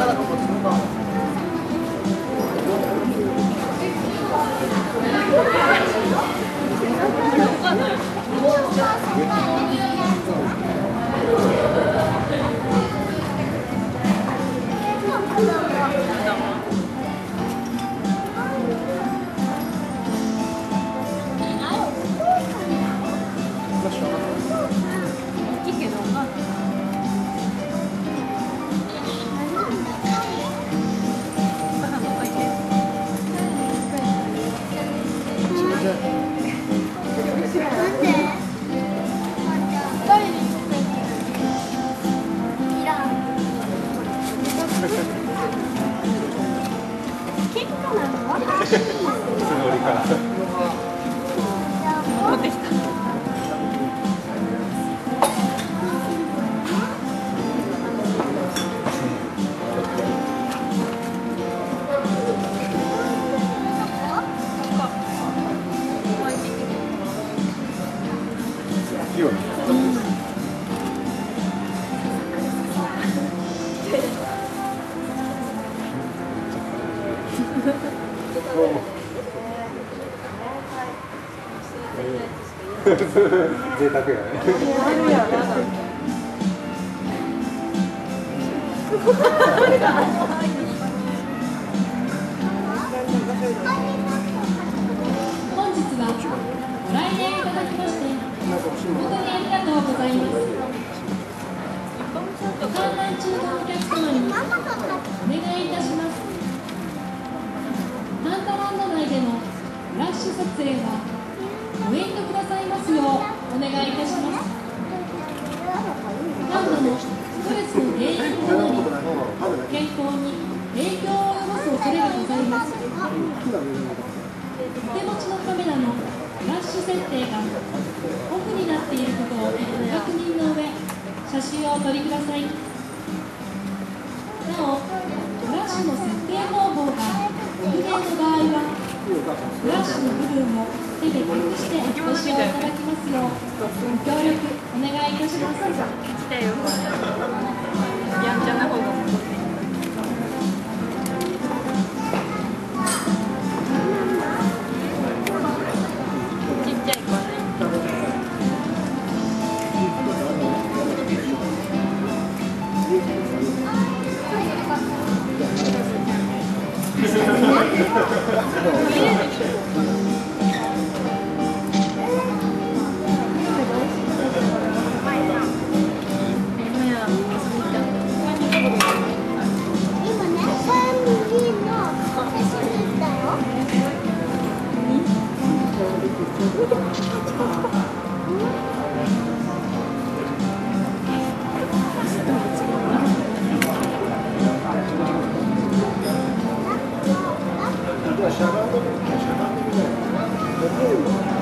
贅沢やね。 本日はご来園いただきまして誠にありがとうございます。観覧中のお客様にお願いいたします。パンタランド内でのフラッシュ撮影はご遠慮くださいますようお願いいたします。何度もストレスの原因となり健康に影響を及ぼす恐れがございます。手持ちのカメラのフラッシュ設定がオフになっていることをご確認の上写真をお撮りください。なおフラッシュの設定方法が不明の場合はフラッシュの部分を手で隠してご使用いただきますようご協力お願いいたします。 来たよ。やんちゃな方が戻ってきた。ちっちゃい子ね。 しゃがんでみる。